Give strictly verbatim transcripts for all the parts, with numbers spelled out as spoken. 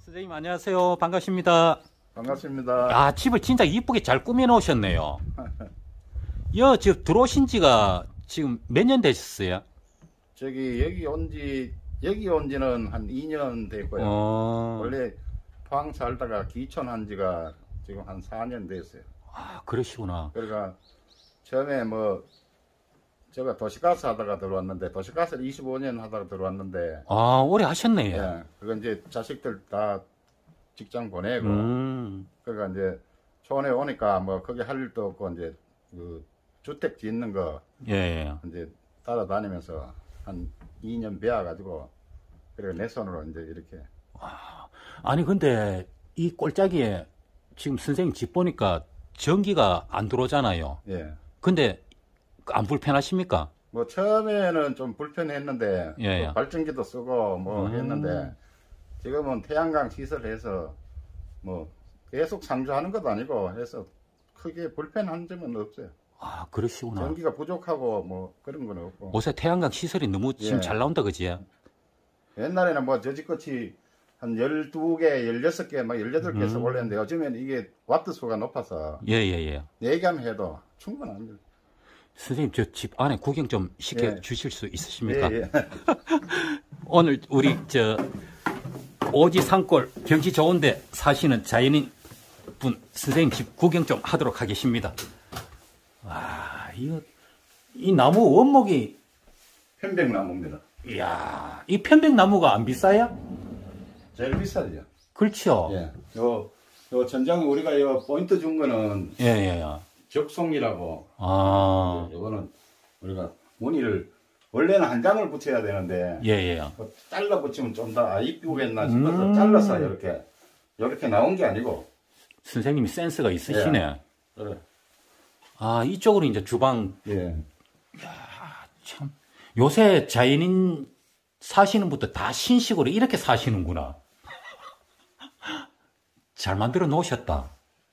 선생님 안녕하세요. 반갑습니다. 반갑습니다. 아, 집을 진짜 이쁘게 잘 꾸며 놓으셨네요. 여, 집 들어오신 지가 지금 몇 년 되셨어요? 저기 여기 온지 여기 온 지는 한 이 년 됐고요. 어... 원래 포항 살다가 기촌 한 지가 지금 한 사 년 됐어요. 아, 그러시구나. 그러니까 처음에 뭐 제가 도시가스 하다가 들어왔는데 도시가스를 이십오 년 하다가 들어왔는데 아, 오래 하셨네. 예. 그건 이제 자식들 다 직장 보내고 음. 그러니까 이제 촌에 오니까 뭐 거기 할 일도 없고 이제 그 주택 짓는 거 예, 예. 이제 따라다니면서 한 이 년 배워가지고 그리고 내 손으로 이제 이렇게. 아니 근데 이 꼴짜기에 지금 선생님 집 보니까 전기가 안 들어오잖아요. 예. 근데 안 불편하십니까? 뭐 처음에는 좀 불편했는데 예, 예. 또 발전기도 쓰고 뭐 음. 했는데 지금은 태양광 시설해서 뭐 계속 상주하는 것도 아니고 해서 크게 불편한 점은 없어요. 아, 그러시구나. 전기가 부족하고 뭐 그런 건 없고. 요새 태양광 시설이 너무 지금 예. 잘 나온다, 그지? 옛날에는 뭐 저지껏이 한 열두 개, 열여섯 개, 막 열여덟 개씩 음. 올렸는데 요즘에는 이게 와트 수가 높아서 예, 예, 예. 네 개만 해도 충분합니다. 선생님, 저 집 안에 구경 좀 시켜 예. 주실 수 있으십니까? 예, 예. 오늘 우리 저 오지 산골 경치 좋은데 사시는 자연인 분 선생님 집 구경 좀 하도록 하겠습니다. 와, 이거 이 나무 원목이 편백나무입니다. 이야, 이 편백나무가 안 비싸요? 제일 비싸죠. 그렇죠. 예. 요, 요 전장에 우리가 요 포인트 준 거는 예, 예, 예. 적송이라고. 아, 요거는 우리가 무늬를 원래는 한 장을 붙여야 되는데 예, 예. 뭐 잘라 붙이면 좀 더 이쁘겠나 싶어서 음. 잘라서 이렇게 이렇게 나온 게 아니고. 선생님이 센스가 있으시네. 예. 그래. 아, 이쪽으로 이제 주방. 예. 참, 요새 자연인 사시는 분들 다 신식으로 이렇게 사시는구나. 잘 만들어 놓으셨다.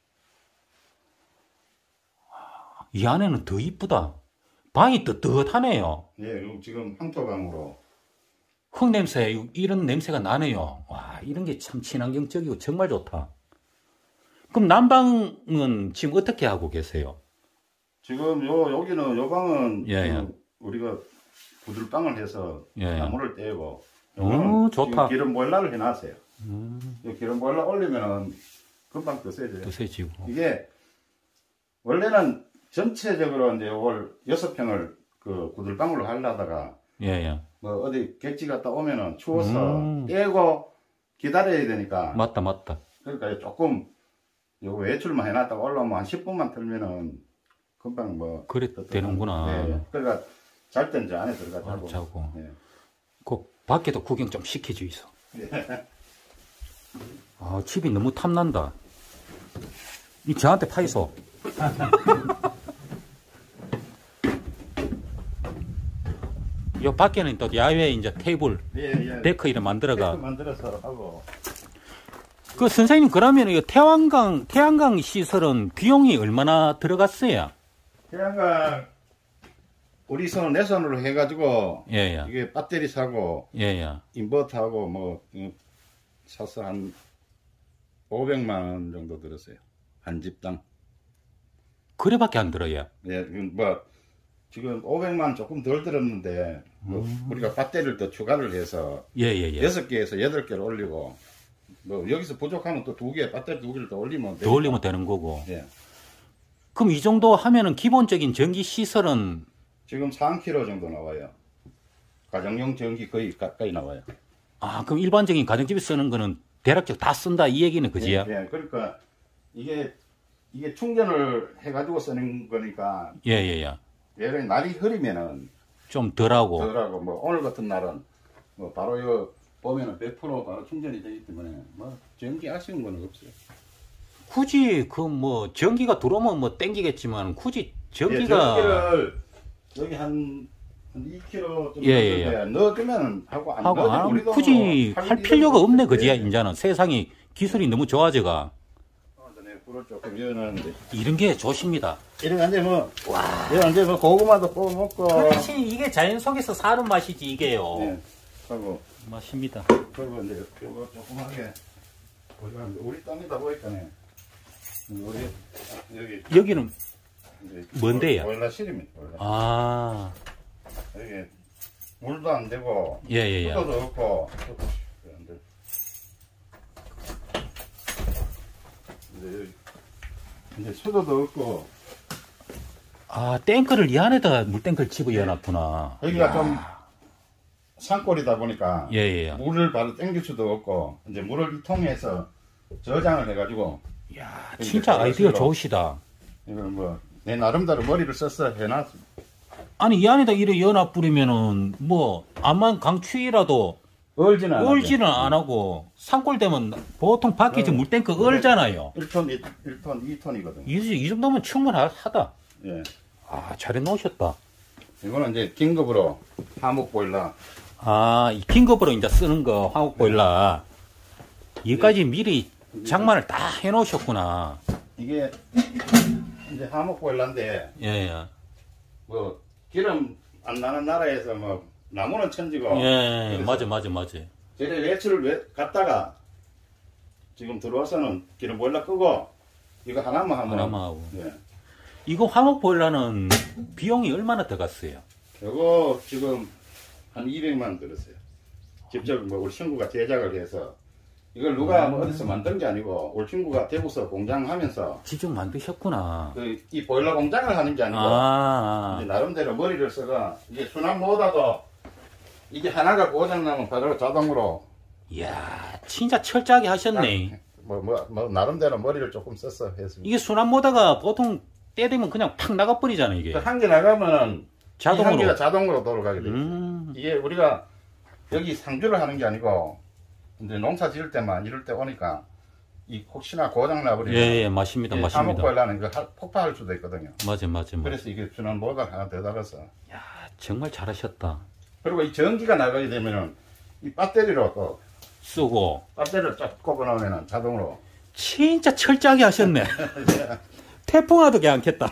이 안에는 더 이쁘다. 방이 뜨뜻하네요. 예, 지금 황토방으로. 흙 냄새, 이런 냄새가 나네요. 와, 이런 게 참 친환경적이고 정말 좋다. 그럼 난방은 지금 어떻게 하고 계세요? 지금 요 여기는 요 방은 예, 예. 그 우리가 구들방을 해서 예, 예. 나무를 떼고 오, 요거는 좋다. 지금 기름 보일러를 해놨어요. 음, 이 기름 보일러 올리면은 금방 뜨세져요. 뜨세지고. 이게 원래는 전체적으로 이제 요걸 여섯 평을 그 구들방으로 하려다가 예, 예. 뭐 어디 객지 갔다 오면은 추워서 음. 떼고 기다려야 되니까 맞다, 맞다. 그러니까 조금 요거 외출만 해놨다가 올라오면 한 십 분만 틀면은 금방 뭐 그래 되는구나. 네, 예. 그러니까 잘 때 이제 안에 들어가 자고. 자고. 예. 그 밖에도 구경 좀 시켜주이소. 예. 아, 집이 너무 탐난다. 이 저한테 파이소. 요 밖에는 또 야외 이제 테이블, 예, 예. 데크 이런 만들어가. 데크 만들어서 하고. 그 선생님 그러면 이 태양광 태양광 시설은 비용이 얼마나 들어갔어요? 태양광 우리 손 내 손으로 해가지고 예예. 이게 배터리 사고 예예. 인버터하고 뭐 음, 사서 한 오백만 원 정도 들었어요. 한 집당. 그래밖에 안 들어요. 예, 뭐 지금 오백만 조금 덜 들었는데 뭐 음. 우리가 배터리를 더 추가를 해서 예예예. 여섯 개에서 여덟 개를 올리고 뭐 여기서 부족하면 또 두 개, 배터리 두 개를 더 올리면 더 올리면 되는 거고. 예. 그럼 이 정도 하면은 기본적인 전기 시설은 지금 삼 킬로미터 정도 나와요. 가정용 전기 거의 가까이 나와요. 아 그럼 일반적인 가정집에 쓰는 거는 대략적 다 쓴다 이 얘기는 그지요? 예, 예. 그러니까 이게 이게 충전을 해가지고 쓰는 거니까 예예예. 예를 날이 흐리면은 좀 덜하고. 덜하고 뭐 오늘 같은 날은 뭐 바로 요 보면은 백 퍼센트 바로 충전이 되기 때문에 뭐 전기 아쉬운 건 없어요. 굳이 그 뭐 전기가 들어오면 뭐 땡기겠지만 굳이 예, 전기가 전기를 여기 한, 한 이 킬로미터 정도 예, 예, 예. 넣어주면 하고 안 하고 넣어주면 안, 우리도 굳이 뭐 할 필요가 일은 없네 없어요. 그지야 예. 이제는 세상이 기술이 너무 좋아져가 어, 네, 불을 조금 이어놨는데 이런 게 좋습니다. 이런 이제 뭐 이런 이제 뭐 고구마도 구워 먹고 그렇지 이게 자연 속에서 사는 맛이지 이게요. 예, 하고 맛입니다. 그리고 이제 이거 조그맣게 우리가 우리 땅이다 보니까네. 우리 여기 여기는 이제 뭔데요? 보일러실입니다. 보일러. 아, 여기 물도 안 되고 예, 예, 예. 수도도 없고 이제 여기 이제 수도도 없고 아, 탱크를 이 안에다가 물탱크를 집어 넣어놨구나. 여기가 이야. 좀 산골이다 보니까 예, 예, 예. 물을 바로 땡길 수도 없고 이제 물을 이 통에서 저장을 해가지고 이야, 이제 진짜 아이디어 보일러실로 좋으시다. 이걸 뭐 내 나름대로 머리를 써서 해놨어. 아니, 이 안에다 이래 연합 뿌리면은, 뭐, 암만 강추위라도 얼지는 않아. 얼지는 안 하고, 산골 되면 보통 밖에 저 어. 물탱크 얼잖아요. 일 톤, 일 톤, 이 톤이거든요. 이, 이 정도면 충분하다. 예. 아, 잘 해놓으셨다. 이거는 이제 긴급으로 화목 보일러. 아, 이 긴급으로 이제 쓰는 거, 화목 보일러. 이까지 미리 장만을 다 해놓으셨구나. 이게 이제 화목 보일러인데 예, 예. 뭐 기름 안 나는 나라에서 뭐 나무는 천지고. 예, 그래서 맞아, 맞아, 맞아. 저래 외출을 왜 갔다가 지금 들어와서는 기름 보일러 끄고 이거 하나만 하면. 하나만 하고. 예. 이거 화목 보일러는 비용이 얼마나 들어갔어요? 이거 지금 한 이백만 원 들었어요. 직접 뭐 우리 친구가 제작을 해서 이걸 누가 뭐 어디서 만든 게 아니고 우리 친구가 대구서 공장 하면서 직접 만드셨구나. 그 이 보일러 공장을 하는 게 아니고 아, 이제 나름대로 머리를 써가 이게 순환보다도 이게 하나가 고장나면 바로 자동으로 이야, 진짜 철저하게 하셨네. 뭐, 뭐, 뭐 나름대로 머리를 조금 써서 했습니다. 이게 순환 모다가 보통 때 되면 그냥 팍 나가버리잖아요, 이게. 한 개 나가면은 자동으로. 한 개가 자동으로 돌아가게 돼요. 음, 이게 우리가 여기 상주를 하는 게 아니고 이제 농사 지을 때만 이럴 때 오니까 이 혹시나 고장 나버리면 예, 예, 맞습니다, 맞습니다. 화목보일러는 이거 하- 폭파할 수도 있거든요. 맞아, 맞아, 맞아. 그래서 이게 순환 모드가 하나 더 달아서 야, 정말 잘하셨다. 그리고 이 전기가 나가게 되면은 이 배터리로 또 쓰고. 배터리를 쫙 꼽아 놓으면은 자동으로 진짜 철저하게 하셨네. 태풍 와도 괜찮겠다.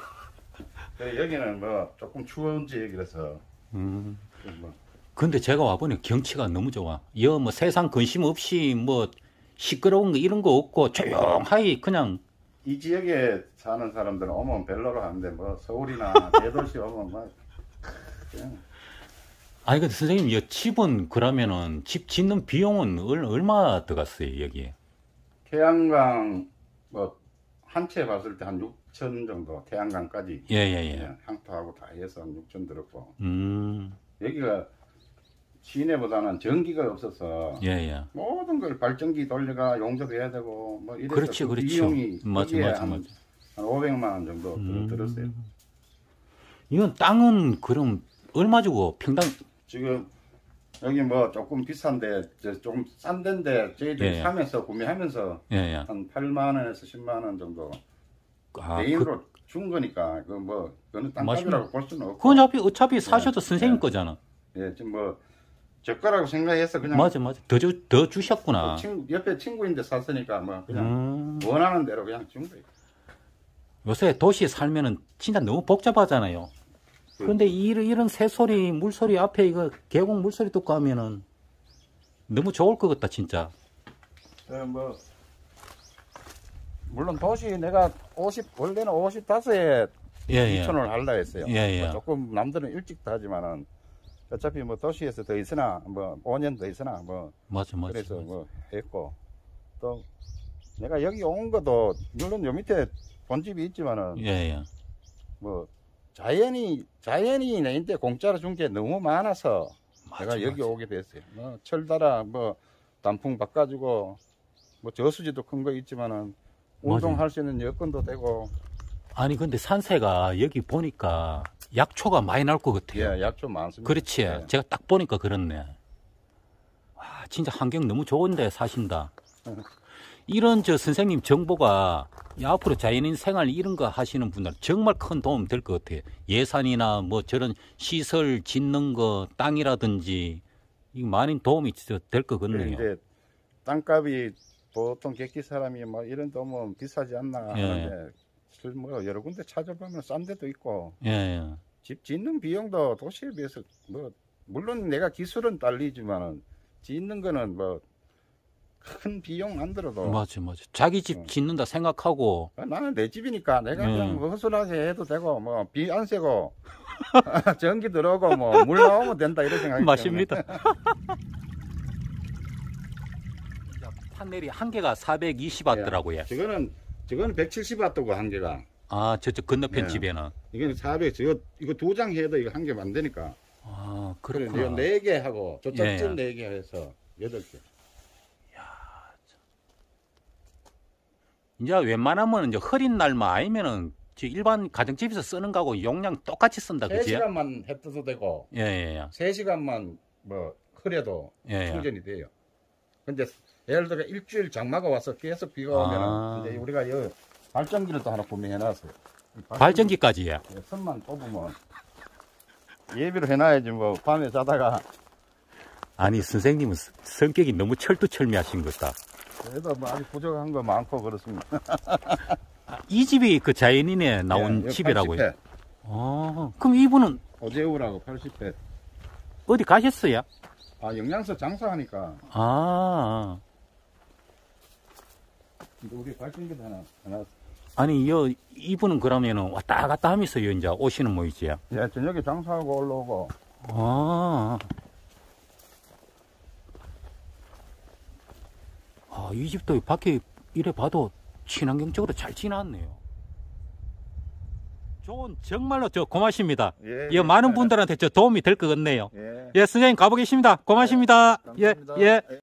그래, 여기는 뭐 조금 추운 지역이라서 음. 뭐 근데 제가 와보니 경치가 너무 좋아. 여 뭐 세상 근심 없이 뭐 시끄러운 거 이런 거 없고 조용하게 그냥. 이 지역에 사는 사람들은 오면 별로로 하는데 뭐 서울이나 대도시 오면 막 그냥 아니 근데 선생님 이 집은 그러면은 집 짓는 비용은 얼, 얼마 들어갔어요 여기에? 태양광 뭐 한 채 봤을 때 한 육천 정도 태양광까지 예예예. 그냥 향토하고 다 해서 한 육천 들었고 음. 여기가 시내보다는 전기가 없어서 예예. 모든 걸 발전기 돌려가 용접해야 되고 뭐 이래서 그렇지 그 그렇죠. 비용이 맞아 여기에 맞아 한, 맞아. 한 오백만 원 정도 음. 들었어요. 이건 땅은 그럼 얼마 주고 평당? 지금 여기 뭐 조금 비싼데 저 조금 싼 데인데 저희들이 예. 사면서 구매하면서 예예. 한 팔만 원에서 십만 원 정도 아, 그, 개인으로 준 거니까 그 뭐 그거는 땅값이라고 볼 수는 없고 그건 어차피 어차피 사셔도 예. 선생님 예. 거잖아. 예, 지금 뭐 저거라고 생각해서 그냥 맞아 맞아. 더, 주, 더 주셨구나. 그 친구, 옆에 친구인데 샀으니까 뭐 그냥 음. 원하는 대로 그냥 준 거예요. 요새 도시에 살면은 진짜 너무 복잡하잖아요. 근데 이런, 이런 새소리, 물소리 앞에 이거 계곡 물소리 듣고 하면은 너무 좋을 것 같다, 진짜. 그 뭐 물론 도시 내가 오십 원래는 오십오에 예, 예. 이천을 할라 했어요. 예, 예. 뭐 조금 남들은 일찍 다 하지만은 어차피 뭐 도시에서 더 있으나 뭐 오 년 더 있으나 뭐 맞아, 맞아. 그래서 맞아. 뭐 했고 또 내가 여기 온 것도 물론 요 밑에 본집이 있지만은 예, 예. 뭐 자연이 자연이 내한테 공짜로 준 게 너무 많아서 맞아, 내가 여기 맞아. 오게 됐어요. 뭐 철다라 뭐 단풍 바꿔주고 뭐 저수지도 큰 거 있지만은 운동할 수 있는 여건도 되고 아니, 근데 산세가 여기 보니까 약초가 많이 날 것 같아요. 예 약초 많습니다. 그렇지. 예. 제가 딱 보니까 그렇네. 와, 진짜 환경 너무 좋은데 사신다. 이런 저 선생님 정보가 이 앞으로 자연인 생활 이런 거 하시는 분들 정말 큰 도움 될 것 같아요. 예산이나 뭐 저런 시설 짓는 거 땅이라든지 이거 많이 도움이 될 것 같네요. 이제 땅값이 보통 객기 사람이 뭐 이런 도면 비싸지 않나 예. 하는데 실 뭐 여러 군데 찾아보면 싼 데도 있고 예, 예. 집 짓는 비용도 도시에 비해서 뭐 물론 내가 기술은 딸리지만은 짓는 거는 뭐 큰 비용 안 들어도. 맞아, 맞아. 자기 집 어. 짓는다 생각하고. 나는 내 집이니까 내가 음. 그냥 뭐 허술하게 해도 되고, 뭐, 비 안 새고, 전기 들어오고, 뭐, 물 나오면 된다, 이런 생각이 맞습니다. 판넬이 한 개가 사백이십 와트더라고요. 저거는, 저거는 백칠십 와트고, 한 개가. 아, 저쪽 건너편 네. 집에는. 이거는 사백, 저거, 이거 두 장 해도 이거 한 개만 안 되니까. 아, 그래, 그렇구나. 이거 네 개 하고, 저쪽 예. 네 개 해서, 여덟 개. 이제 웬만하면 이제 흐린 날만 아니면은 저 일반 가정집에서 쓰는 거하고 용량 똑같이 쓴다, 세 그지? 시간만 해 떠도 되고, 예, 예, 예. 세 시간만 뭐, 흐려도 예, 예. 충전이 돼요. 근데, 예를 들어 일주일 장마가 와서 계속 비가 아. 오면은, 이제 우리가 여 발전기를 또 하나 구매해놨어요. 발전기까지, 예. 예, 선만 뽑으면, 예비로 해놔야지, 뭐, 밤에 자다가, 아니, 선생님은 스- 성격이 너무 철두철미하신 것 같다. 그래도 뭐 아직 부족한 거 많고 그렇습니다. 아, 이 집이 그 자연인에 나온 예, 집이라고요? 팔십 회. 아, 그럼 이분은 오재우라고 팔십 회. 어디 가셨어요? 아, 영양소 장사하니까, 아, 이제 우리 발전기도 하나, 하나. 아니, 여, 이분은 그러면은 왔다 갔다 하면서 요 이제 오시는 모이지요? 예, 저녁에 장사하고 올라오고, 아. 아, 이 집도 밖에 이래 봐도 친환경적으로 잘 지났네요. 좋은, 정말로 저 고맙습니다. 예, 예, 예. 많은 분들한테 저 도움이 될 것 같네요. 예. 예, 선생님 가보겠습니다. 고맙습니다. 감사합니다. 예, 예.